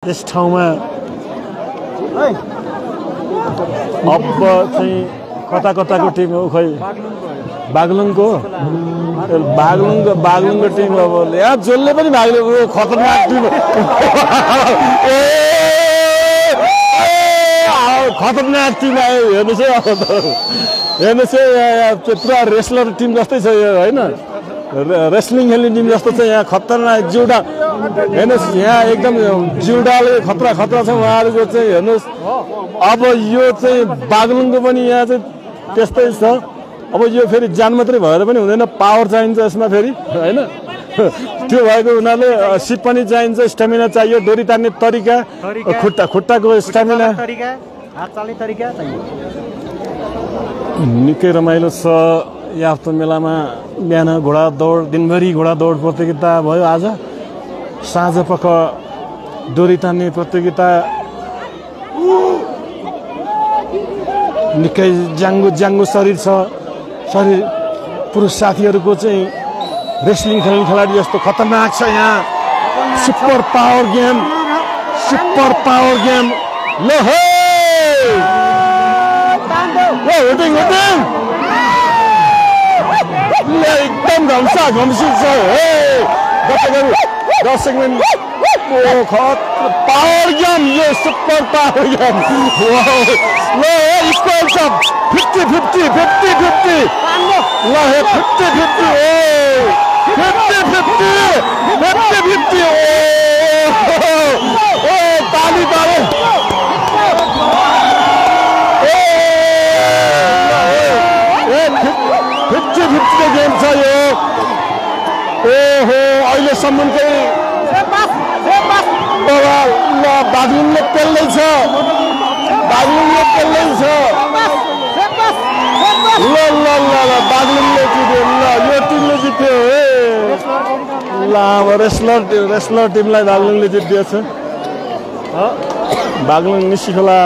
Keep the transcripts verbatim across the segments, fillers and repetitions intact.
यस ठाउँमा अब चाहिँ कता कताको टिम हो खै बागलुङको बागलुङको बागलुङको टिम अब यहाँ जसले पनि बागलुङको खतरनाक टिम खतरनाक टिम आयो हेर्नुहोस् है अब हेर्नुहोस् है पुरा रेस्लर टिम जस्तै छ यो होइन रेस्लिङ खेल्ने टिम जस्तो छ यहाँ खतरनाक जिउडा हेर्नुहोस् यहाँ एकदम जिउडाले खतरा खतरा छ उहाँहरूको चाहिँ हेर्नुहोस् अब यो चाहिँ बागलुङको पनि यहाँ चाहिँ त्यस्तै छ अब यो फेरि जान मात्रै भएर पनि हुँदैन पावर चाहिन्छ यसमा फेरि होइन त्यो भएको हुनाले सिप पनि चाहिन्छ स्टामिना चाहियो डोरी तान्ने तरिका खुट्टा खुट्टाको स्टामिना निकै रमाइलो छ याफ्तो मेलामा बिहान घोडा दौड दिनभरि घोडा दौड प्रतियोगिता भयो आज साँझ पख डोरी तान्ने प्रतियोगिता निकै ज्याङ्गो ज्याङ्गो शरीर छ शरीर पुरुष साथीहरूको चाहिँ रेस्लिङ खेल्ने खेलाडी जस्तो खतरनाक छ यहाँ super power game super power game लो हे होटिङ होटिङ एकदम घम्सा घम्सी छ हे दर्शक पावर गेम यो सुपर पावर गेम इक्वल छ फिफ्टी फिफ्टी फिफ्टी फिफ्टी ल हे फिफ्टी फिफ्टी ओ फिफ्टी फिफ्टी फिफ्टी फिफ्टी ओ ताली ताली फिफ्टी फिफ्टी गेम छ यो ओहो अहिलेसम्मकै ल बागलुङले पेल्दैछ बागलुङले पेल्दैछ ल ल ल बागलुङले जित्यो ल यो टिमले जित्यो हे ल अब रेस्लर रेस्लर टिमलाई बागलुङले जितिदिएछ बागलुङ निसिखोला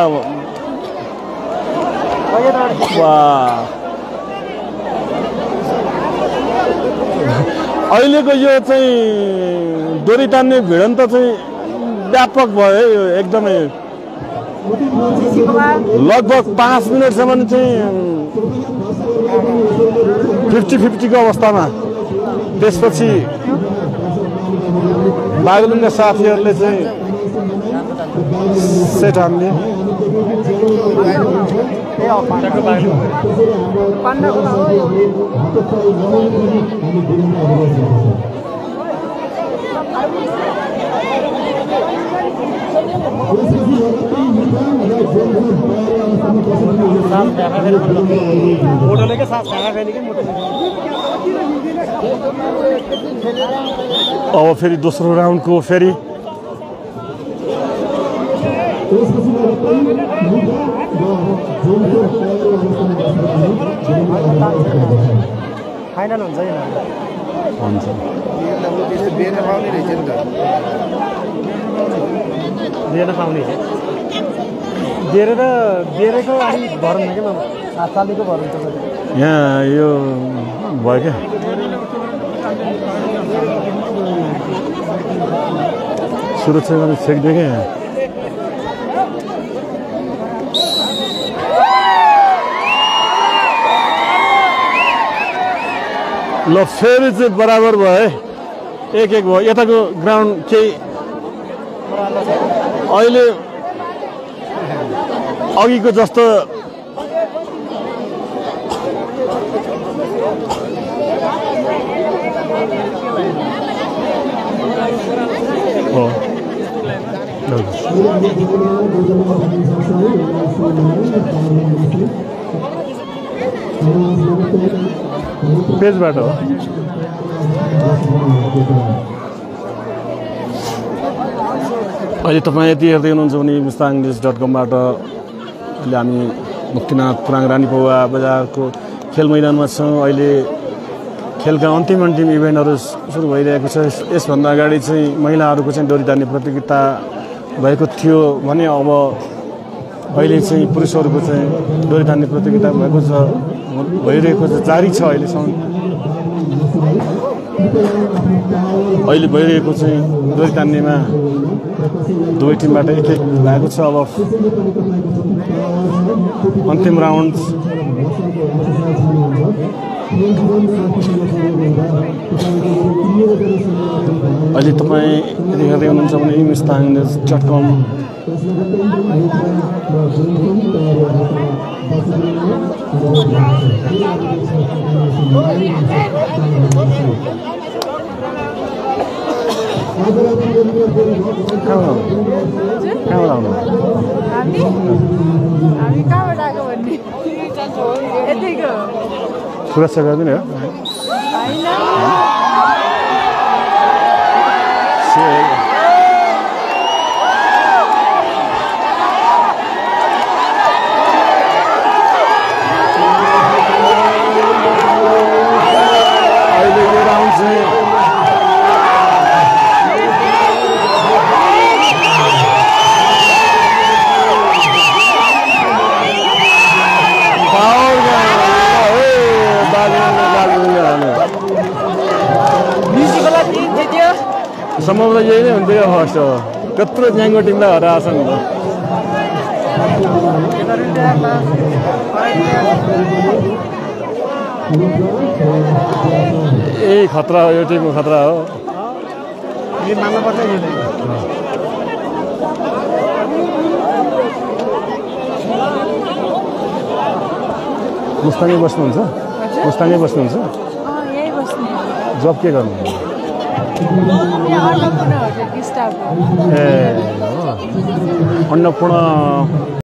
अहिलेको यो चाहिँ डोरी तान्ने भिडन्त चाहिँ व्यापक भयो यो एकदमै लगभग पाँच मिनटसम्म चाहिँ फिफ्टी फिफ्टीको अवस्थामा त्यसपछि बागलुङका साथीहरूले चाहिँ सेट हान्ने अब फेरि दोस्रो राउन्डको फेरि फाइनल हुन्छ हुन्छ बिहेन पाउने रहेछ नि त बिहेन पाउने दिएर त दिएरको अलिक भरौँ न क्या सात सालको भरौँ त यहाँ यो भयो क्या सुरक्षामा छेक्दै क्या यहाँ ल फेरि चाहिँ बराबर भयो है एक एक भयो यताको ग्राउन्ड केही अहिले अघिको जस्तो हो पेजबाट हो अहिले तपाईँ यति हेर्दै हुनुहुन्छ भने मुस्ताङ न्युज डट कमबाट अहिले हामी मुक्तिनाथ पुराङ रानी पौवा बजारको खेल मैदानमा छौँ अहिले खेलका अन्तिम अन्तिम इभेन्टहरू सुरु भइरहेको छ यसभन्दा अगाडि चाहिँ महिलाहरूको चाहिँ डोरी तान्ने प्रतियोगिता भएको थियो भने अब अहिले चाहिँ पुरुषहरूको चाहिँ डोरी तान्ने प्रतियोगिता भएको छ भइरहेको छ जारी छ अहिलेसम्म अहिले भइरहेको चाहिँ डोरी तान्नेमा दुवै टिमबाट एक एक लागेको छ। अब अन्तिम राउन्ड अहिले तपाईँ यदि हेर्दै हुनुहुन्छ भने हिन्दुस्तान न्युज डट कम कहाँबाट आउनु हामी कहाँबाट आएको भन्ने यतिको सुरक्षा गरिदिने हो अहिले यो राउन्ड चाहिँ सम्भवतः यही नै हुन्थ्यो फर्स्ट हो त्यत्रो न्याङ्गो टिमलाई हराएको छ नि यही खतरा हो यो टिमको खतरा हो मुस्ताङै बस्नुहुन्छ मुस्ताङै बस्नुहुन्छ जब के गर्नु ए अन्नपूर्ण